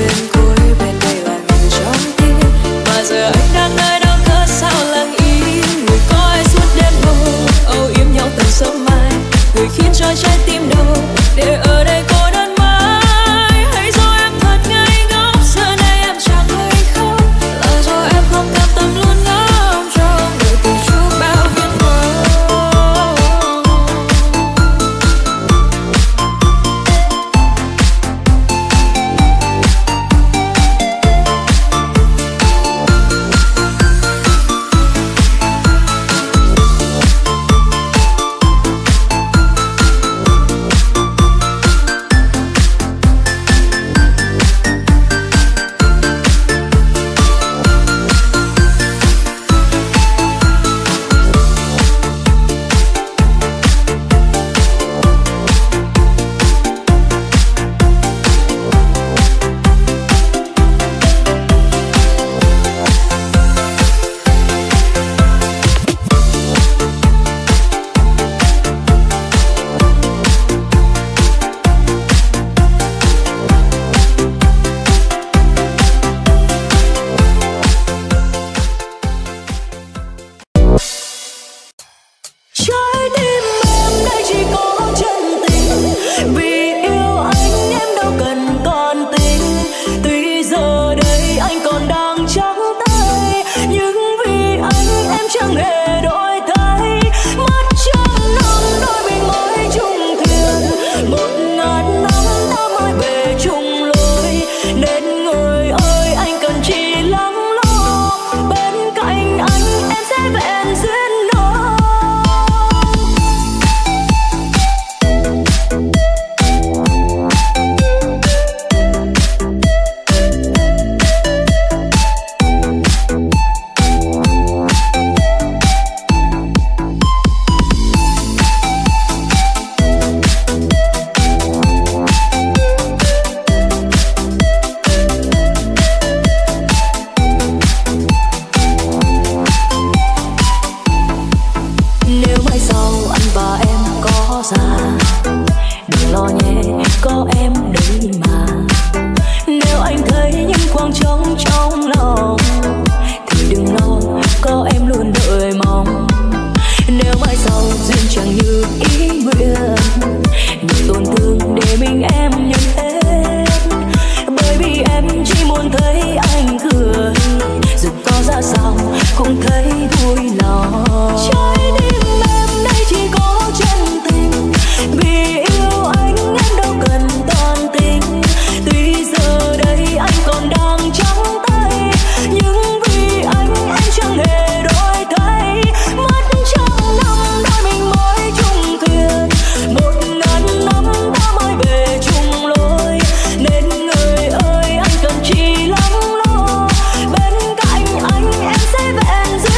Bên cạnh anh em sẽ vẹn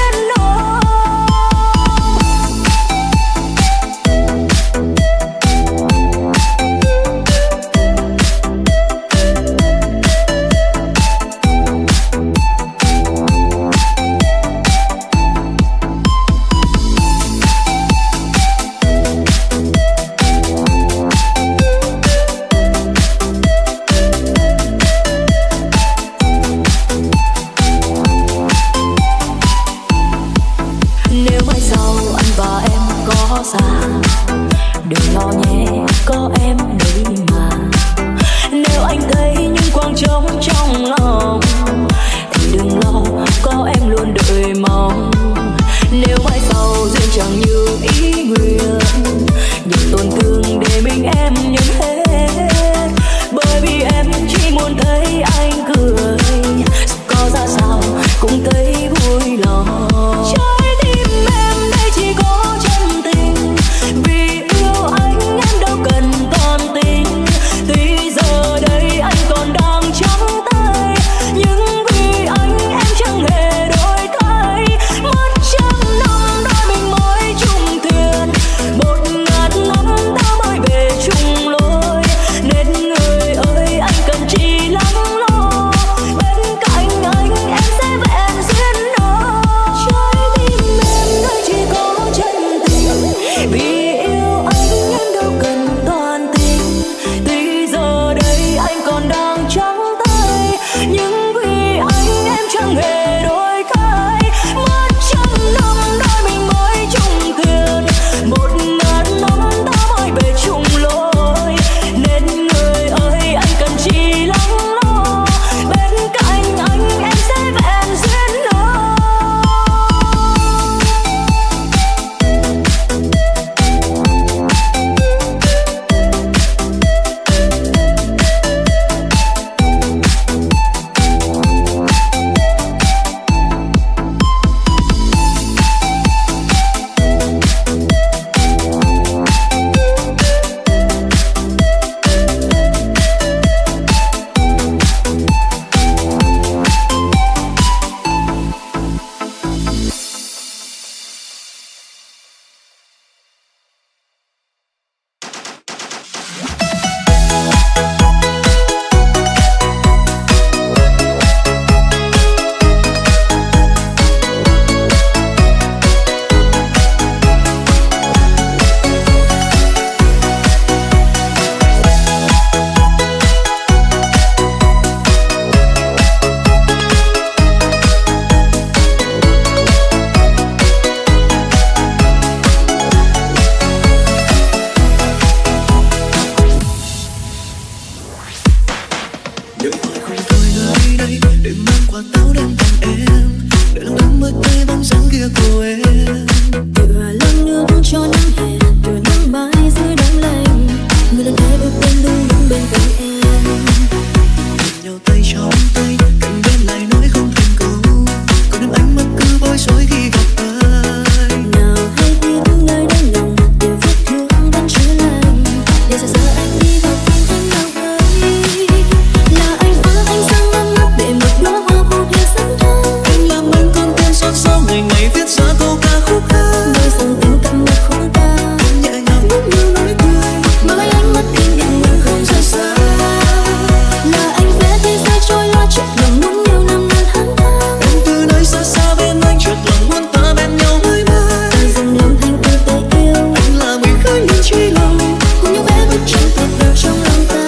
đây để mang quả táo đến tặng em, để lòng đắm mơ thấy bóng dáng kia của em. Tựa lăn nước cho nắng hè, tựa nắng mãi dưới nắng lạnh, người lần thế bước bên đúng đứng bên cạnh em. Nhau tay trong tay, cạnh bên lại nói không thành câu, còn đêm ánh mắt cứ bối rối khi gặp ai. Nào hay biết nơi đáy lòng điều vết thương vẫn chưa lành, để giờ anh đi vào tim anh nào ấy. Là anh phá anh sang năm mắt để một đóa hoa vô thể sẵn thơm. Anh làm anh con tim xót xa ngày ngày viết ra câu ca khúc hát. Nơi dòng tình cảm một khúc ca, Nhẹ nhàng lúc như nói cười, mà với ánh mắt kinh nghiệm mình không rời xa. Là anh vẽ thế giới trôi loa chợt lòng muốn nhiều năm năm tháng tháng. em từ nơi xa xa bên anh chợt lòng muốn ta bên nhau mãi mãi. Ta dừng lòng thành từ tay yêu, Anh là người khơi lên chi lòng, cùng nhau vẽ bức tranh tuyệt vời trong lòng ta.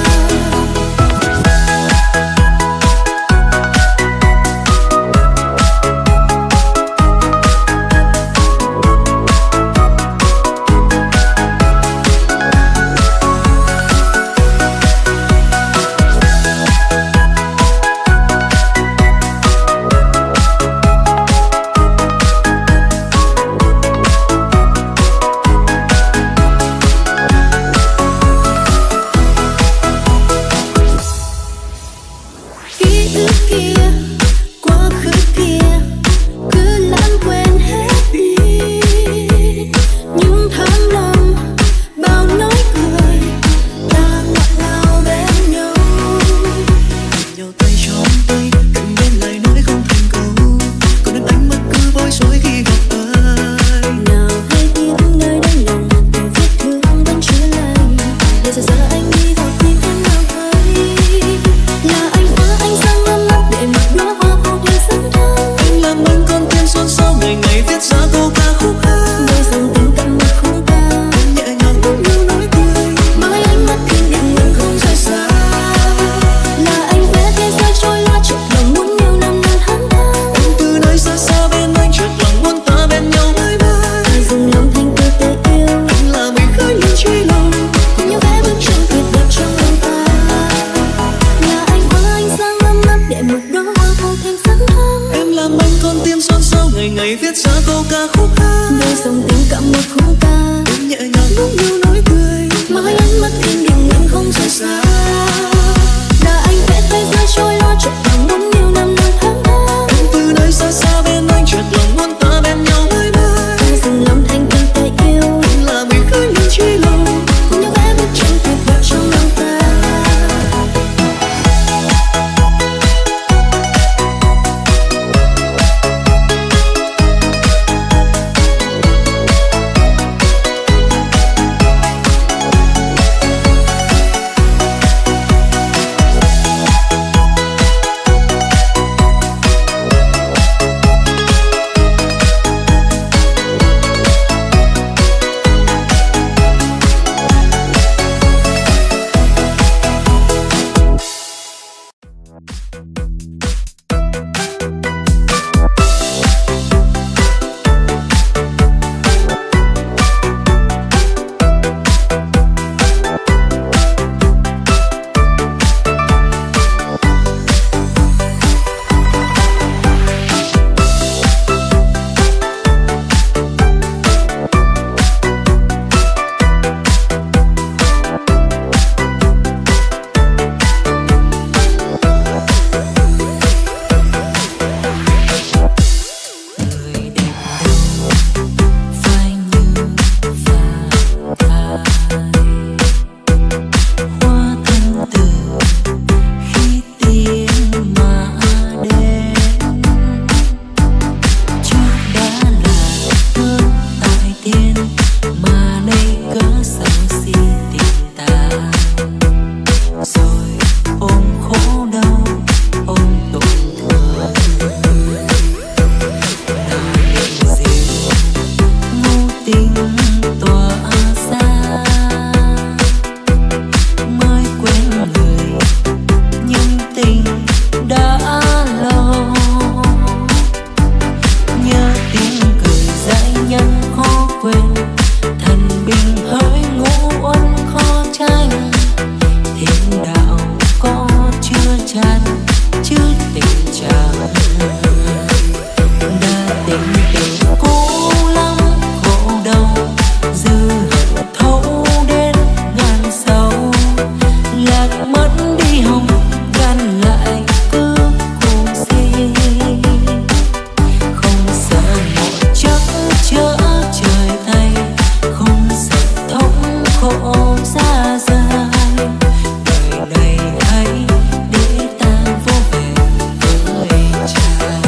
Ký ức kia, quá khứ kia, cứ lãng quên hết đi. Những tháng năm, bao nói cười, ta ngọt ngào bên nhau. Nhau tay trong tay, cạnh bên lại nói không thành câu, còn đêm ánh mắt cứ bối rối khi gặp ai. Nào hay biết nơi đáy lòng điều vết thương vẫn chưa lành, để giờ anh đi vào tim em nào ấy. Là anh phá anh sang năm mắt để một đóa hoa vô thể sẵn thơm. Anh làm anh con tim xót xa ngày ngày viết ra câu ca khúc hát. Nơi dòng tình cảm một khúc ca, Nhẹ nhàng lúc như nói cười, mà với ánh mắt kinh nghiệm mình không rời xa. Là anh vẽ thế giới trôi loa chợt lòng muốn nhiều năm năm tháng tháng. em từ nơi xa xa bên anh chợt lòng muốn ta bên nhau mãi mãi. Ta dừng lòng thành từ tay yêu, Anh là người khơi lên chi lòng, cùng nhau vẽ bức tranh tuyệt đẹp trong lòng ta. Là anh phá anh sang năm mắt để một đóa hoa vô thêm sẵn thơm. em làm anh con tim xót xa ngày ngày viết ra câu ca khúc hát. Nơi dòng tình cảm một khúc ca, Em nhẹ nhàng lúc như nói cười, mà với ánh mắt kinh nghiệm mình không rời xa. Là anh vẽ thế giới trôi loa chợt lòng muốn nhiều năm năm tháng tháng. em từ nơi xa xa bên anh chợt lòng muốn ta bên nhau mãi mãi. Ta dừng lòng thành từ tay yêu, Anh là người khơi lên chi lòng, cùng nhau vẽ bức tranh tuyệt vời trong lòng ta. chứ tình chàng đã tình tình cố lắm khổ đau dư hận thấu đến ngàn sâu lạc mất đi hồng gan lại cứ cùng si không sợ một chắc chở trời tay không sợ thống khổ xa dài đời này hãy để ta vô về với cha.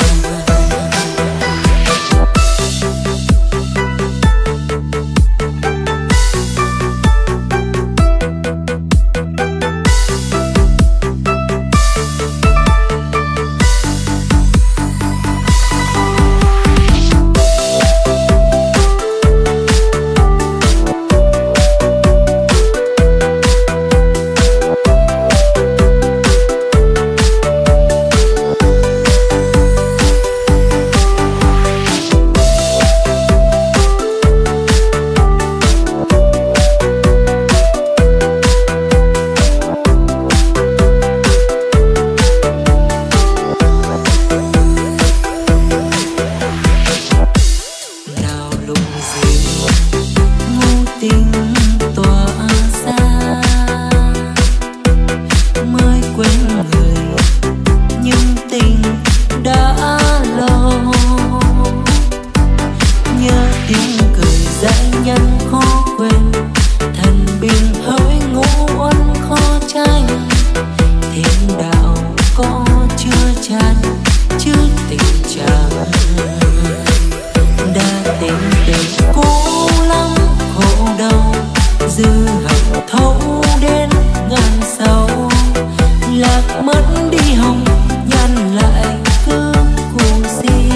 Nào lúc gì ngu tình tỏa ra mới quên người nhưng tình đã lâu nhớ tiếng cười dãi nhân khó quên thần bình hỡi ngũ uẩn khó tranh thiên đạo có chưa chan chứ tình chàng đã tình tình cố lắm khổ đau dư hận thấu đến ngàn sâu lạc mất đi hồng nhăn lại cứ cùng si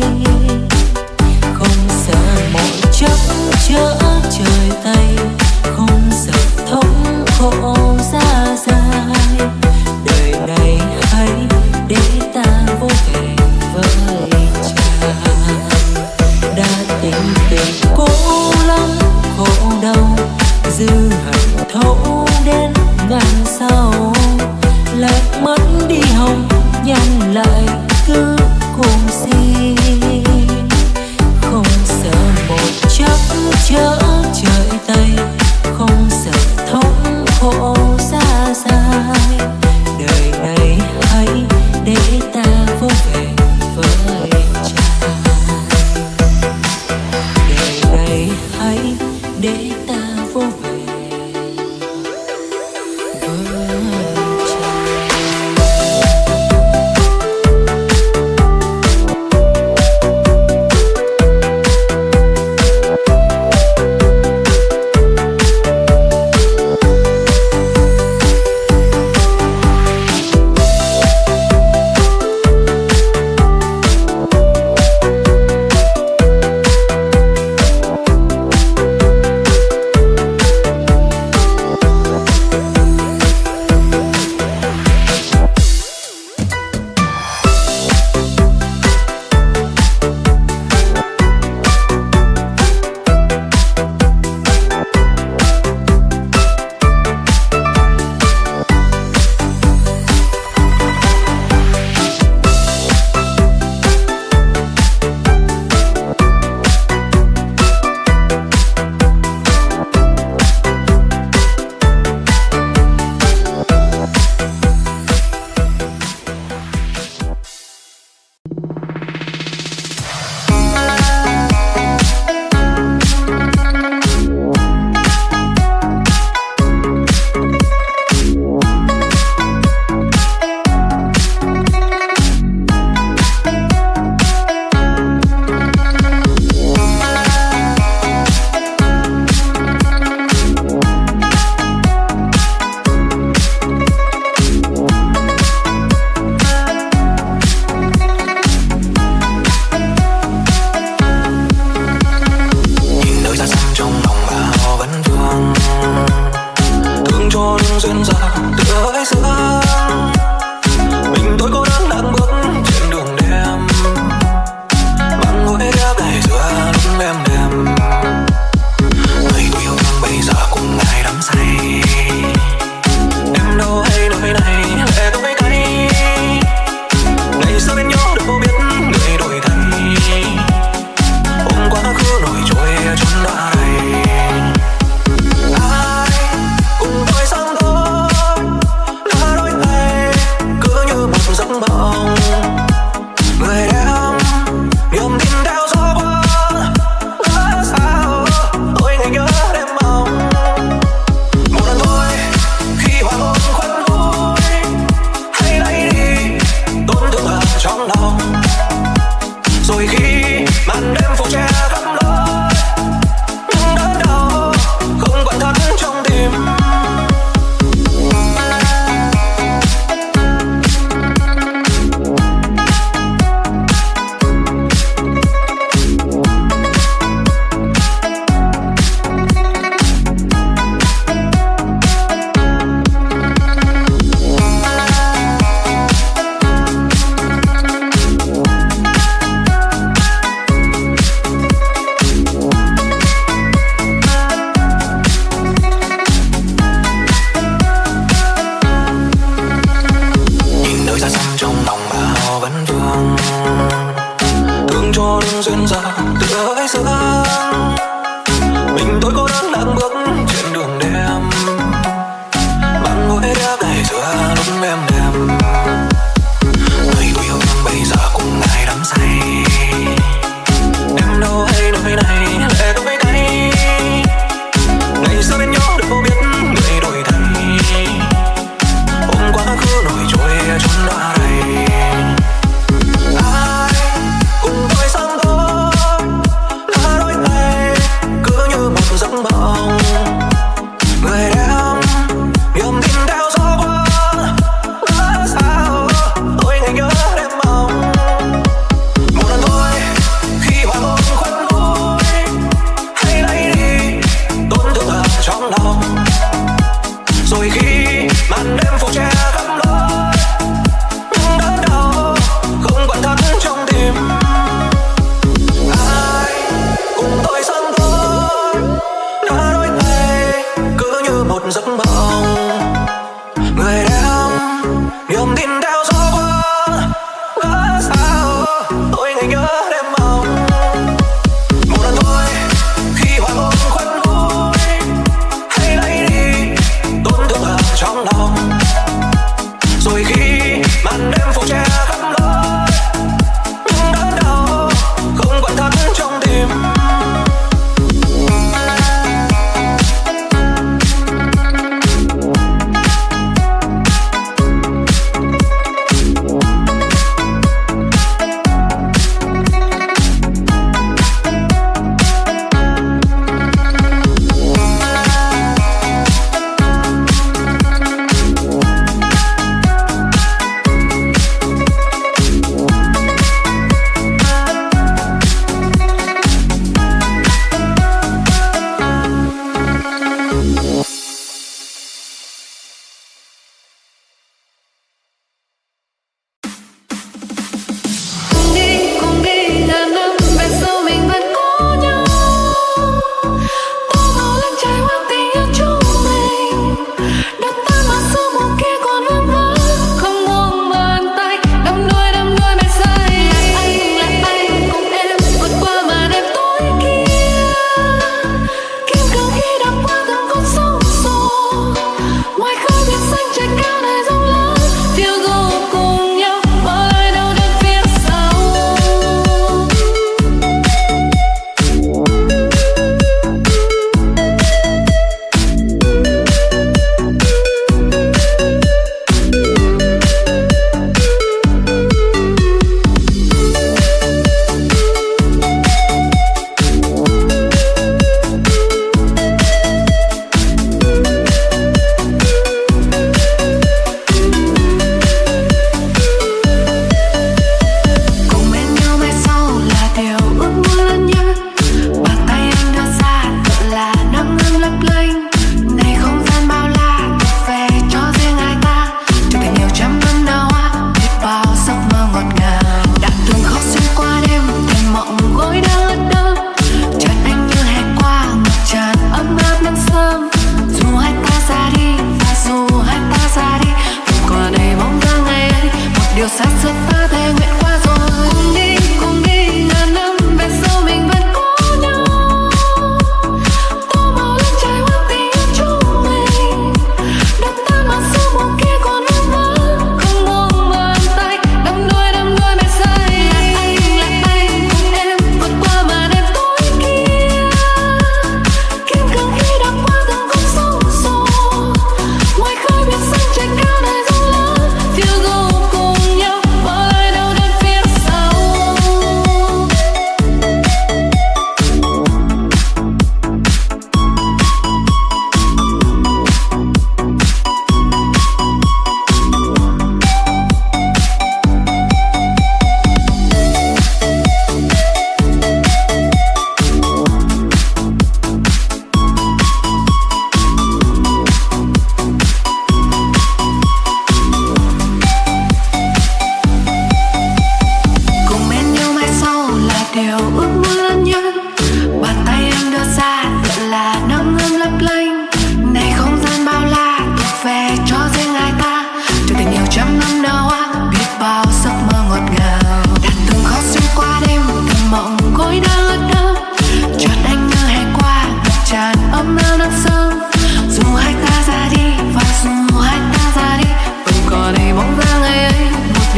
không sợ một chắc chở trời tay không sợ thống khổ xa dài đời này hãy để ta vô về với cha đã tình tình cố lắm khổ đau dư hận thấu đến ngàn sau lạc mất đi hồng nhăn lại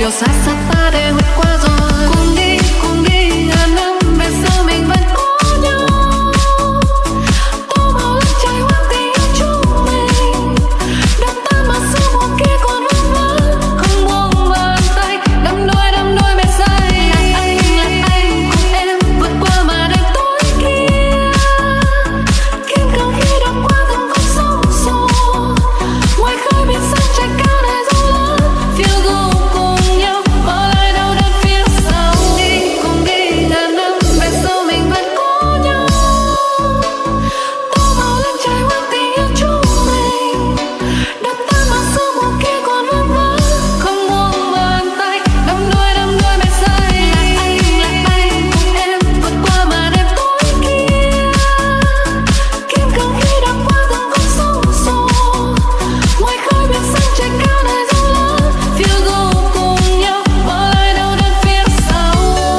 điều xa xa ta để vượt qua rồi. Cùng đi ngàn năm về sau mình vẫn có nhau. Tô màu lắm trái hoa tình yêu chúng mình, đập tan mà sương mù kia còn vương vấn. Không buông bàn tay, đắm đuôi mê say. Là anh cùng em vượt qua mà đêm tối kia. Kiên cường khi đạp qua từng con sóng xô. Ngoài khơi biển xanh trời cao này rộng lớn. Phiêu du cùng nhau, bỏ lại đau đớn phía sau. Cùng đi ngàn năm về sau mình vẫn có nhau. Tô màu lên trái hoa tình yêu chúng mình, đập tan mà sương mù kia còn vương vấn. Không buông bàn tay, đắm đuôi mê say. Là anh cùng em vượt qua mà đêm tối kia. Kiên cường khi đạp qua từng con sóng xô. Ngoài khơi biển xanh trời cao này rộng lớn. Phiêu du cùng nhau, bỏ lại đau đớn phía sau.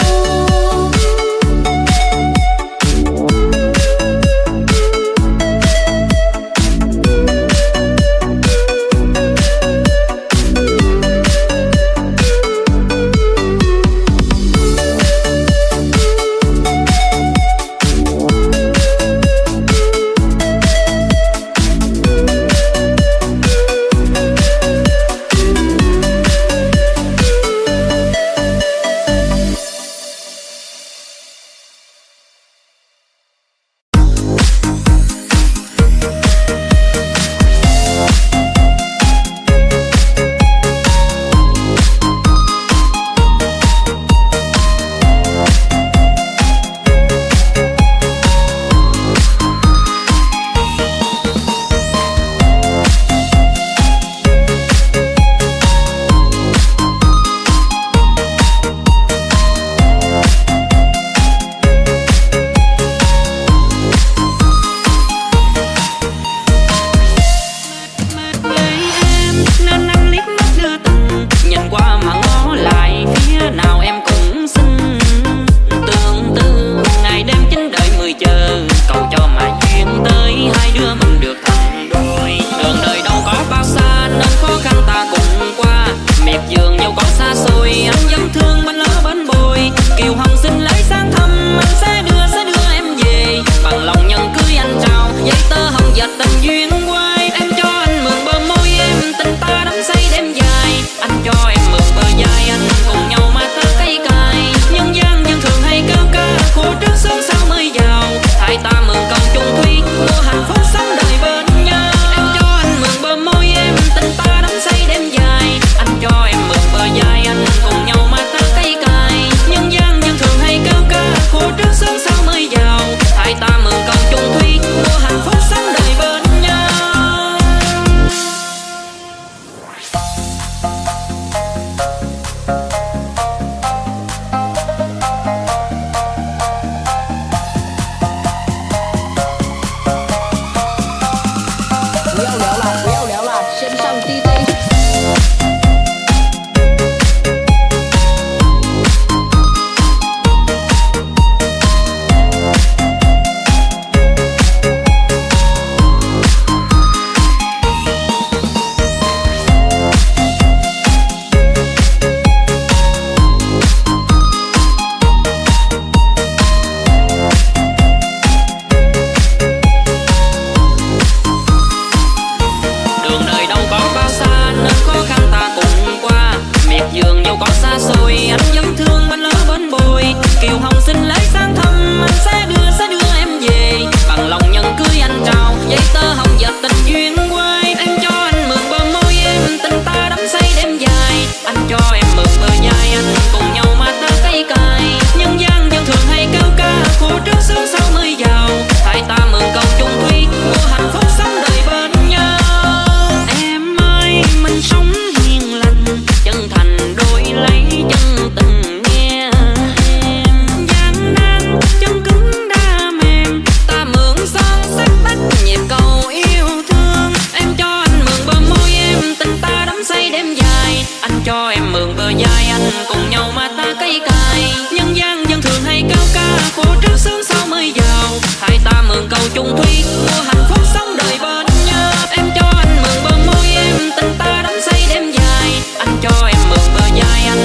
chung thủy mua hạnh phúc sống đời bên nhau. Em cho anh mượn bờ môi em, tình ta đắm say đêm dài. Anh cho em mượn bờ vai anh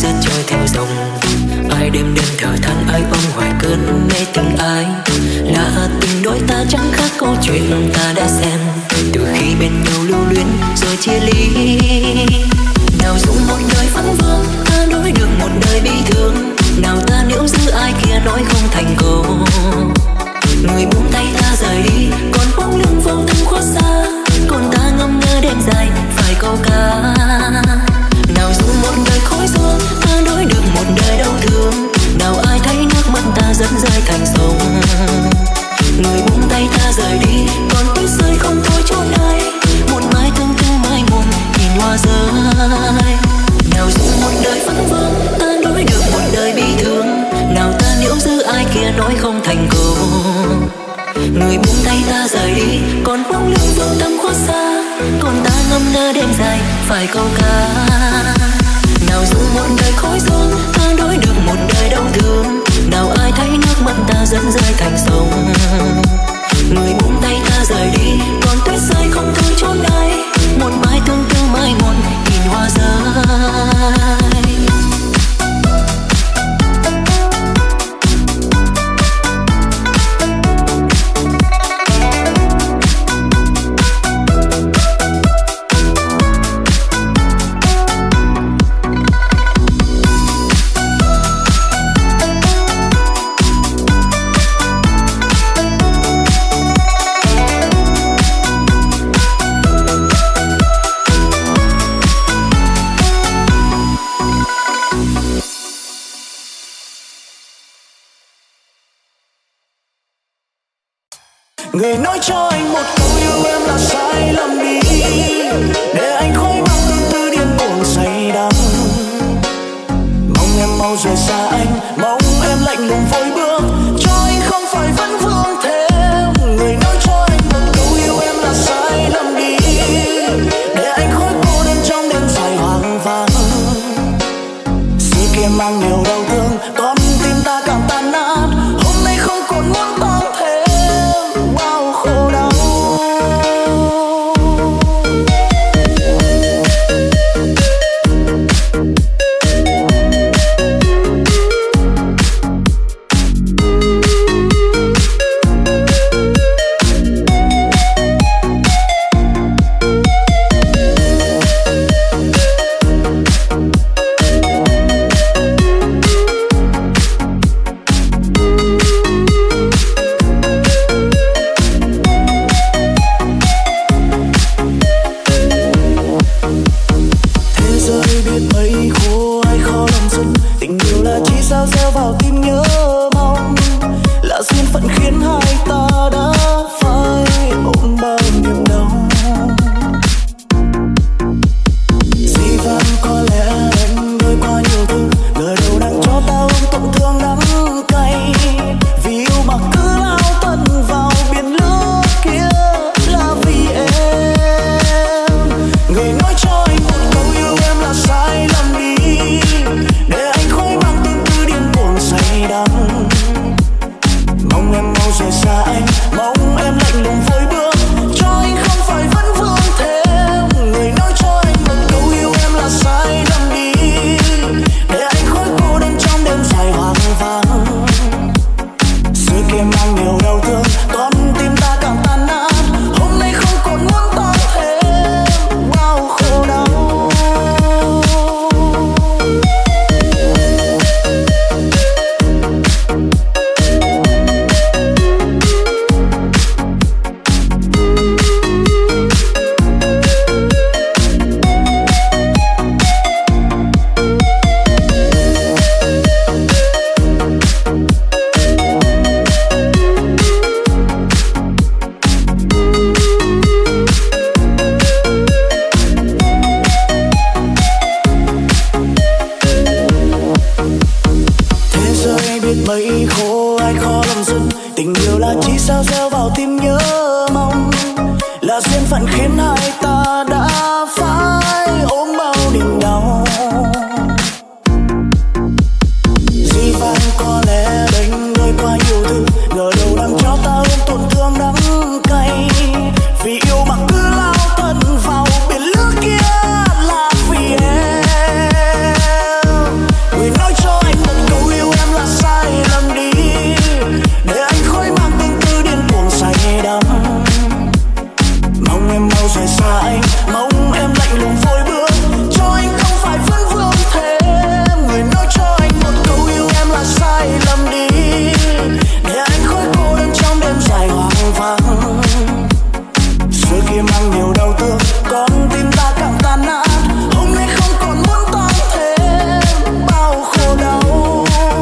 rất trôi theo dòng. Ai đêm đêm thở than, ai ôm hoài cơn mê tình ai. Là tình đôi ta chẳng khác câu chuyện ta đã xem, từ khi bên nhau lưu luyến rồi chia ly. Nào dùng một đời phấn vương ta đối được một đời bi thương, nào ta nếu giữ ai kia nói không thành câu. Người buông tay ta rời đi, còn bóng lưng vô tâm khuất xa, còn ta ngâm ngơ đêm dài phải câu ca. Nào dùng một đời khói sương ta đối được một đời đau thương, nào ai thấy nước mắt ta dẫn rơi thành sông. Người buông tay ta rời đi, còn tuyết rơi không thôi chốn ai, một mái tương tư mai một nhìn hoa rơi. Nào dùng một đời phấn vương ta đối được một đời bi thương, nào ta nếu giữ ai kia nói không thành câu. Người buông tay ta rời đi, còn bóng lưng vô tâm khuất xa, còn ta ngâm ngơ đêm dài phải câu ca. Nào dùng một đời khói sương ta đối được một đời đau thương, nào ai thấy nước mắt ta dẫn rơi thành sông. Người buông tay ta rời đi, còn tuyết rơi không thôi chốn ai, một mái tương tư mai một nhìn hoa rơi. Người nói cho anh một câu yêu em là sai lầm đi, để anh khói băng tương tư điên cuồng say đắm. Mong em mau rời xa anh, mong em lạnh lùng vội bước, cho anh không phải vẫn vương thêm. Người nói cho anh một câu yêu em là sai lầm đi, để anh khói cô đơn trong đêm dài hoang vắng. Xưa kia mang nhiều đau thương, con tim ta càng tan nát, hôm nay không còn muốn ta thêm. em mau rời xa anh, mong em lạnh lùng vội bước cho anh không phải vấn vương thêm. Người nói cho anh một câu yêu em là sai lầm đi, để anh khỏi cô đơn trong đêm dài hoang vắng. Xưa kia mang nhiều đau thương, con tim ta càng tan nát. Hôm nay không còn muốn tán thêm bao khổ đau.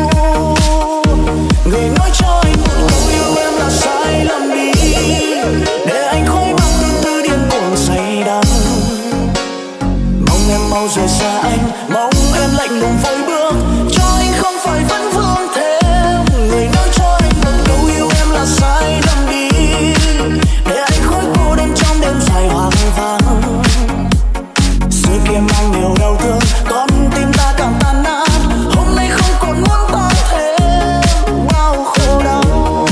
Người nói cho anh một câu yêu em là sai lầm đi, để anh khỏi bao từ từ điên cuồng say đắm. Mong em mau rời xa anh, mong em lạnh lùng vội bước cho anh không phải vấn vương thêm. Người nói cho anh một câu yêu em là sai lầm đi, để anh khỏi cô đơn trong đêm dài hoang vắng. Xưa kia mang nhiều đau thương, con tim ta càng tan nát. Hôm nay không còn muốn ta thêm bao khổ đau.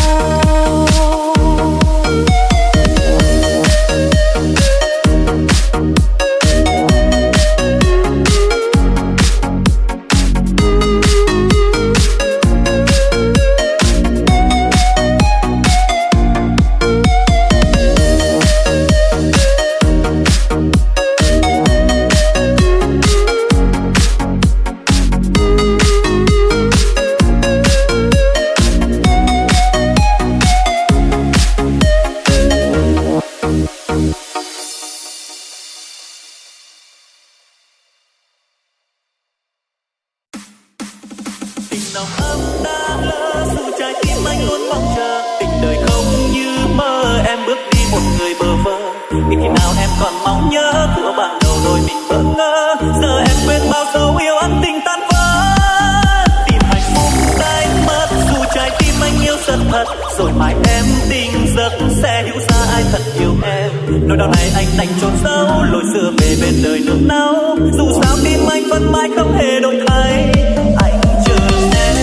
Nồng ấm đã lỡ dù trái tim anh luôn mong chờ. Tình đời không như mơ, em bước đi một người bơ vơ. Biết khi nào em còn mong nhớ của ban đầu rồi mình bỡ ngỡ. Giờ em quên bao dấu yêu ân tình tan vỡ. Tìm hạnh phúc đánh mất dù trái tim anh yêu rất thật. Rồi mai em tỉnh giấc sẽ hiểu ra ai thật yêu em. Nỗi đau này anh đành trốn giấu, lối xưa về bên đời nước náo. Dù sao tim anh vẫn mãi không hề đổi thay. Anh chờ em.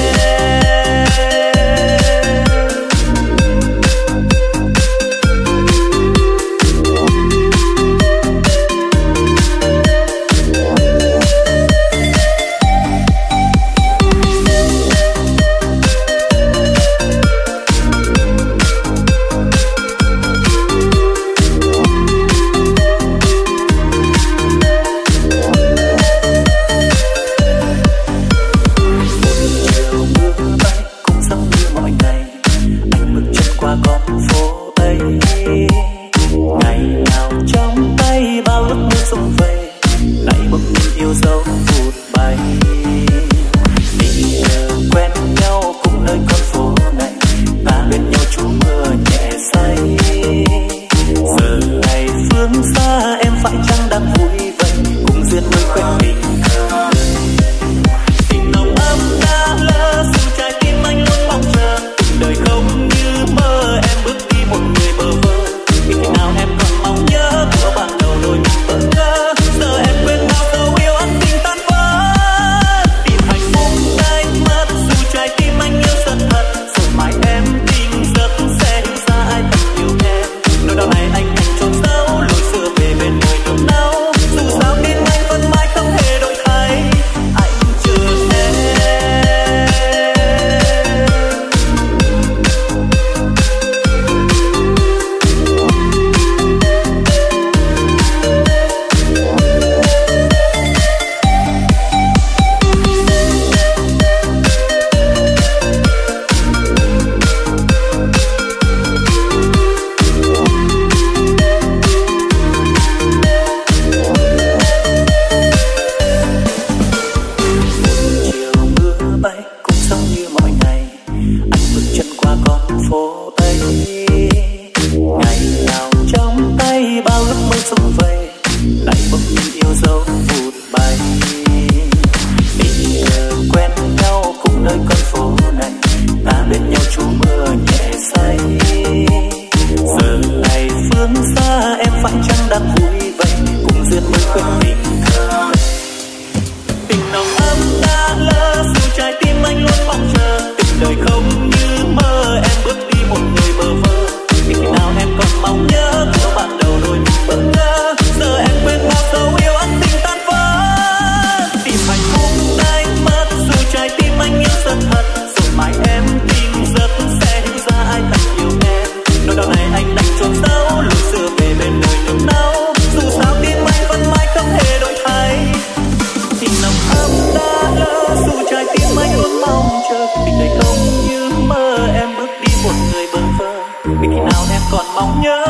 Nỗi đau này anh đành trốn giấu, lối xưa về bên đời nước.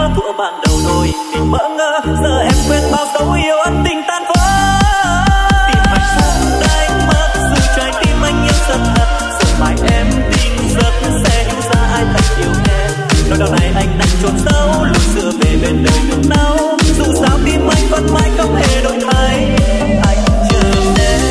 của ban đầu rồi mình bỡ ngỡ. Giờ em quên bao dấu yêu ân tình tan vỡ. Tìm hạnh phúc đánh mất dù trái tim anh yêu rất thật. Giờ mai em tỉnh giấc sẽ hiểu ra ai thật yêu em. Nỗi đau này anh đang trốn giấu lúc xưa về bên đời thương đau. Dù sao tim anh vẫn mãi không hề đổi thay. Anh chờ em.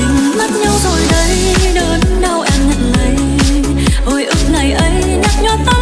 Rồi đây đớn đau em nhận lấy. Hồi ức ngày ấy nhắc nhở ta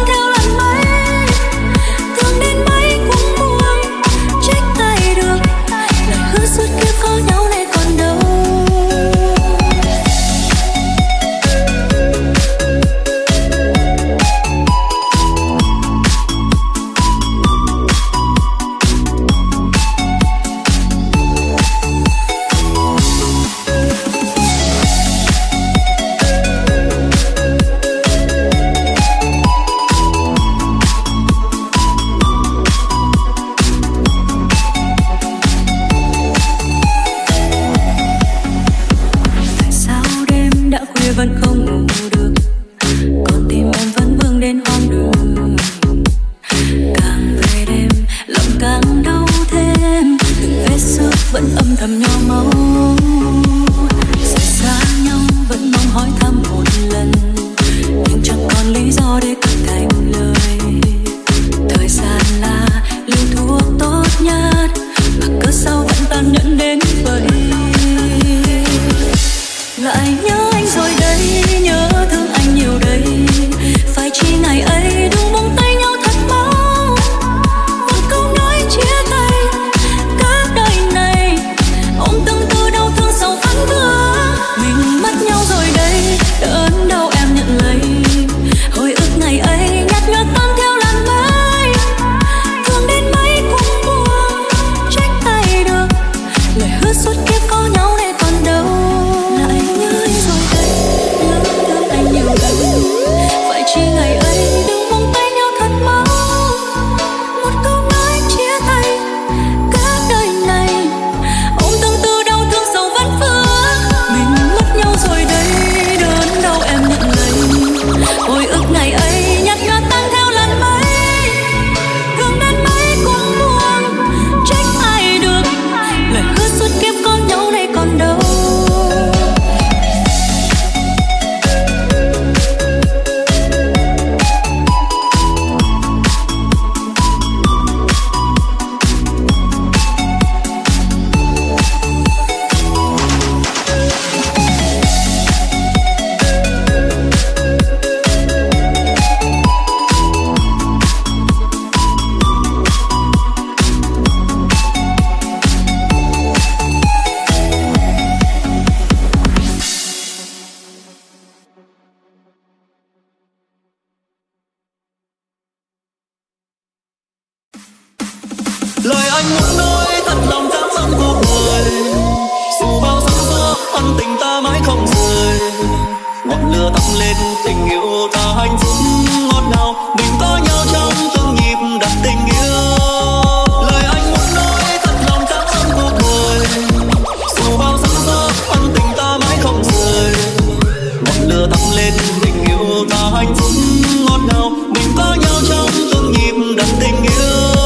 Lời anh muốn nói thật lòng cảm ơn cuộc đời, dù bao sóng gió ân tình ta mãi không rời. Ngọn lửa thắp lên tình yêu ta hạnh phúc ngọt ngào, mình có nhau trong từng nhịp đập tình yêu. Lời anh muốn nói thật lòng cảm ơn cuộc đời, dù bao sóng gió ân tình ta mãi không rời. Ngọn lửa thắp lên tình yêu ta hạnh phúc ngọt ngào, mình có nhau trong từng nhịp đập tình yêu.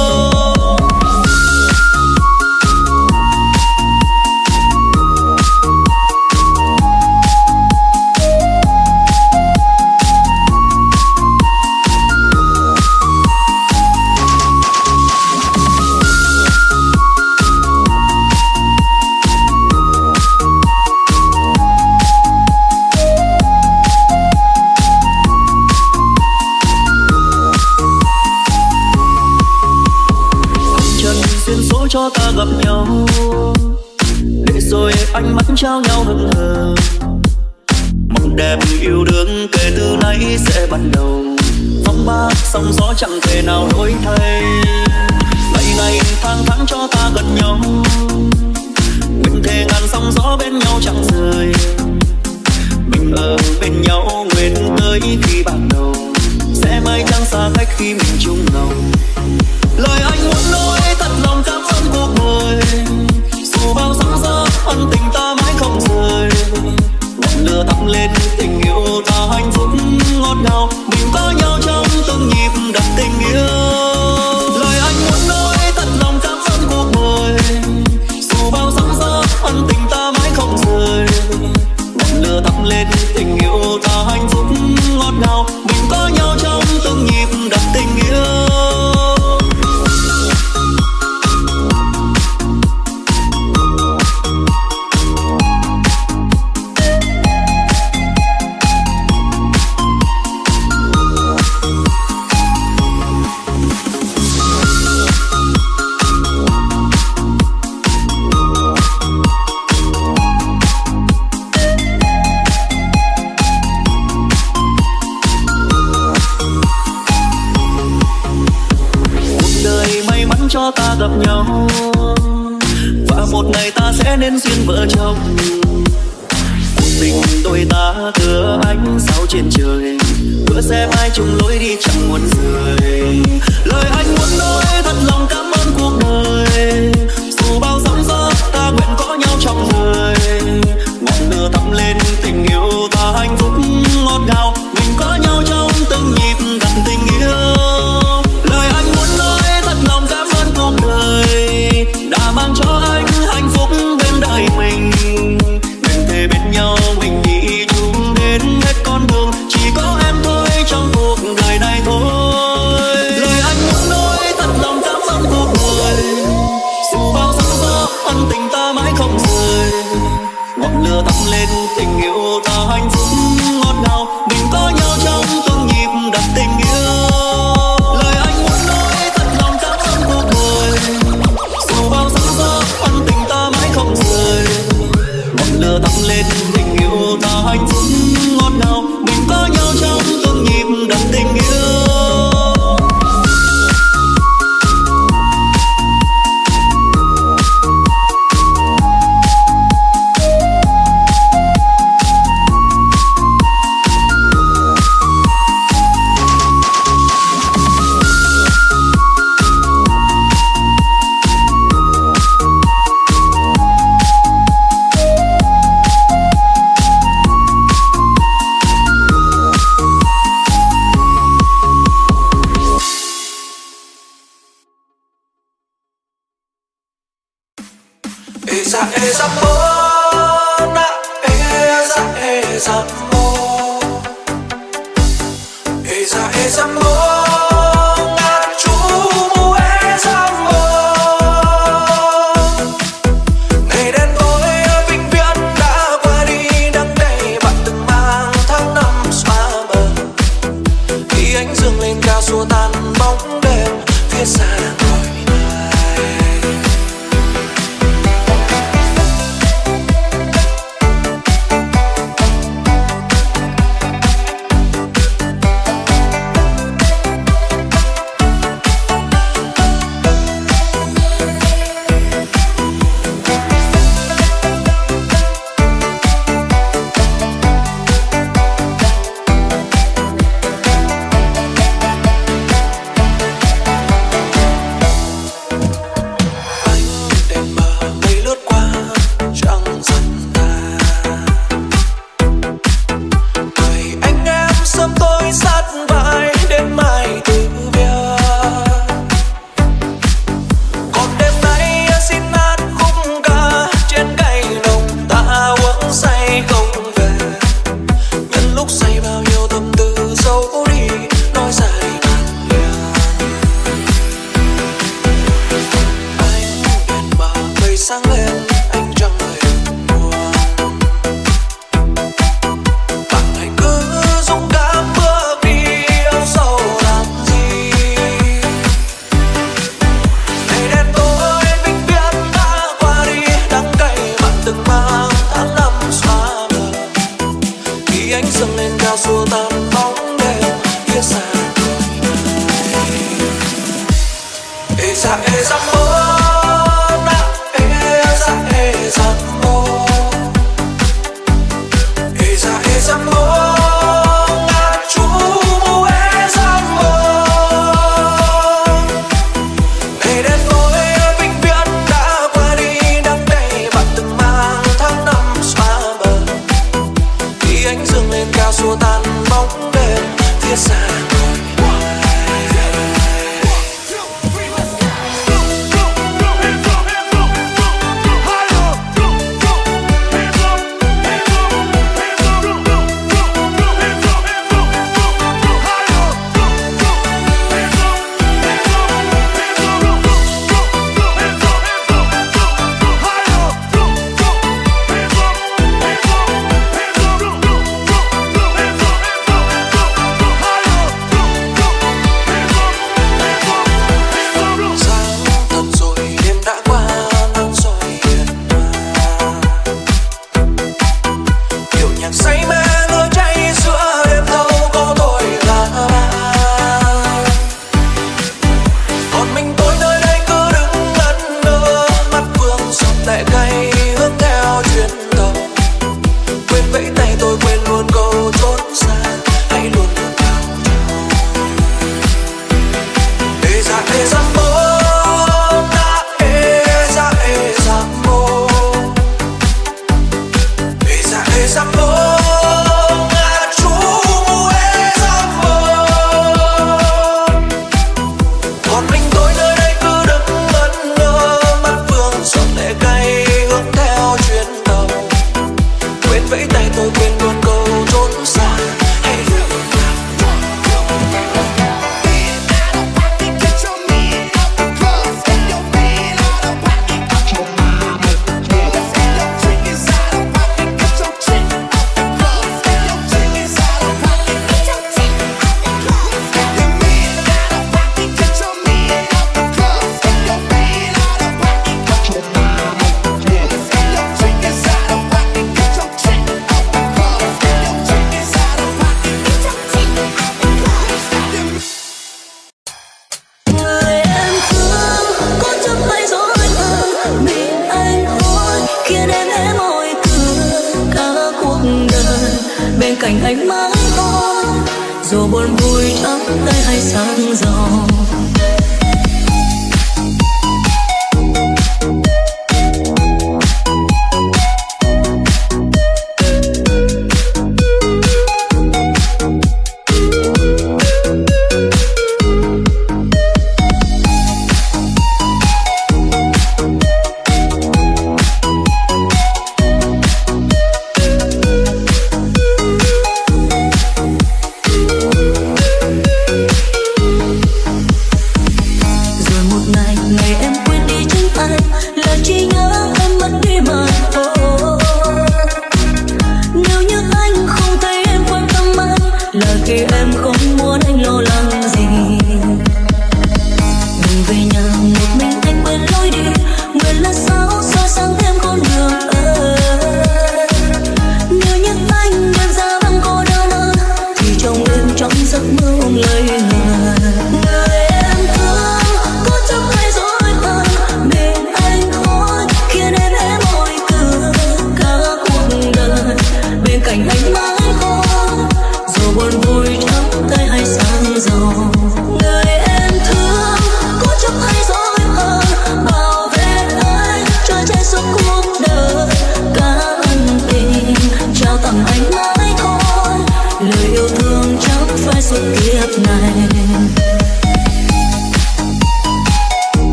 Cho ta gặp nhau để rồi ánh mắt trao nhau hững hờ, mộng đẹp yêu đương kể từ nay sẽ bắt đầu. Phong ba sóng gió chẳng thể nào đổi thay, ngày ngày tháng tháng cho ta gần nhau, mình thề ngàn sóng gió bên nhau chẳng rời. Mình ở bên nhau nguyện tới khi ban đầu, sẽ mãi chẳng xa cách khi mình chung lòng. Lời anh muốn nói thật lòng cảm ơn cuộc đời, dù bao sóng gió ân tình ta mãi không rời. Ngọn lửa thắp lên tình yêu ta hạnh phúc ngọt ngào, mình có nhau trong từng nhịp đập tình yêu. Lời anh muốn nói thật lòng cảm ơn cuộc đời, dù bao sóng gió ân tình ta mãi không rời. Ngọn lửa thắp lên tình yêu ta hạnh phúc ngọt ngào, mình có nhau trong từng nhịp đập tình yêu. Cho ta gặp nhau và một ngày ta sẽ nên duyên vợ chồng. Cuộc tình đôi ta đưa ánh sao trên trời, bữa sẽ mãi chung lối đi chẳng muốn rời. Lời anh muốn nói thật lòng cảm ơn cuộc đời, dù bao sóng gió ta nguyện có nhau trong đời. Ngọn lửa thắp lên tình yêu ta hạnh phúc ngọt ngào, mình có nhau trong từng nhịp đập tình yêu. Lời anh muốn nói thật lòng cảm ơn cuộc đời đã mang cho anh hạnh phúc bên đời mình. Mình thề bên nhau mình đi chung đến hết con đường, chỉ có em thôi trong cuộc đời này thôi. Lời anh muốn nói thật lòng cảm ơn cuộc đời, dù bao sóng gió ân tình ta mãi không rời. Ngọn lửa thắp lên tình yêu ta hạnh phúc ngọt ngào, mình có nhau trong từng nhịp đập tình yêu. Lời anh muốn nói thật lòng cảm ơn cuộc đời, dù bao sóng gió ân tình ta mãi không rời. Ngọn lửa thắp lên tình yêu ta hạnh phúc ngọt ngào, mình có nhau trong từng nhịp đập tình yêu. Esa mona, esa mo, esa mona, chú esa mo. Ngày đen tối ở vĩnh viễn đã qua đi, đắng cay bạn từng mang tháng năm xóa bờ. Khi ánh dương lên cao xua tan bóng đêm phía xa đang gọi. cạnh anh mãi thôi, dù buồn vui trắng tay hay sáng giàu.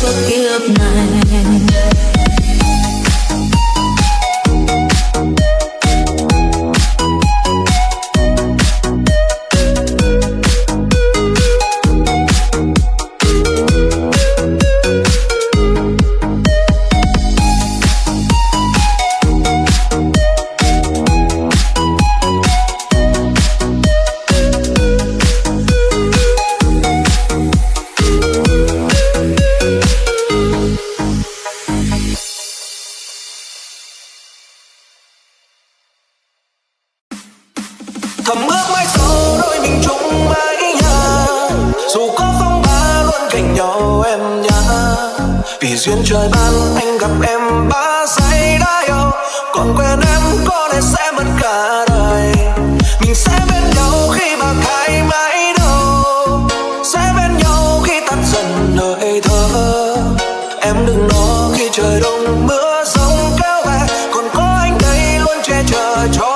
kiếp này. Thầm ước mãi sau đôi mình chung mái nhà, dù có phong ba luôn cạnh nhau em nhé. Vì duyên trời ban anh gặp em ba say đã yêu, còn quen em có lẽ sẽ mất cả đời. Mình sẽ bên nhau khi mà thay mãi đâu, sẽ bên nhau khi tắt dần hơi thở. Em đừng lo khi trời đông mưa giông kéo về, còn có anh đây luôn che chở cho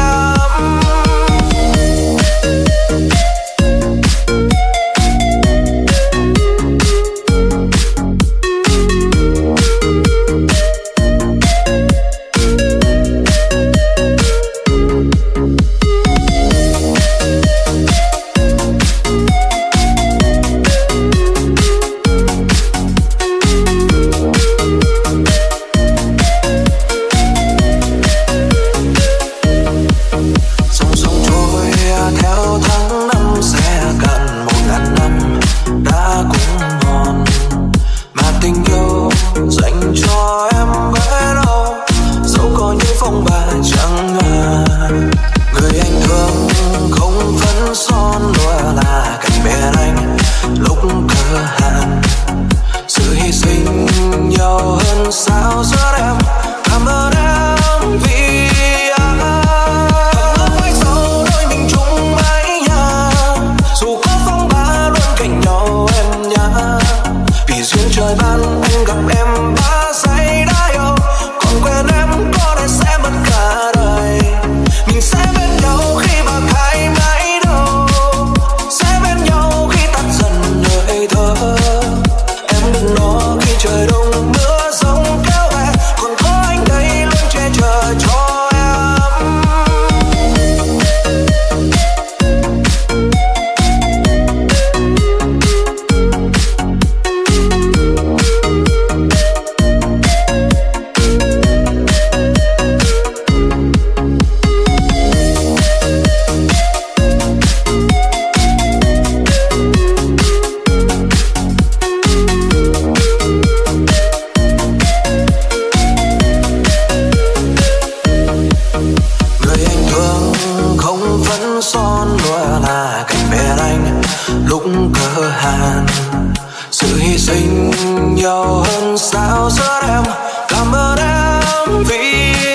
sự hy sinh nhiều hơn sao giữa em. Cảm ơn em vì